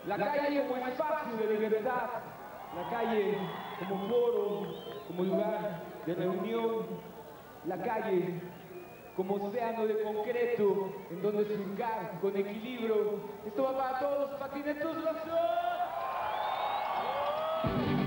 La calle como espacio de libertad, la calle como foro, como lugar de reunión, la calle como océano de concreto en donde surcar con equilibrio. Esto va para todos los patinetos, los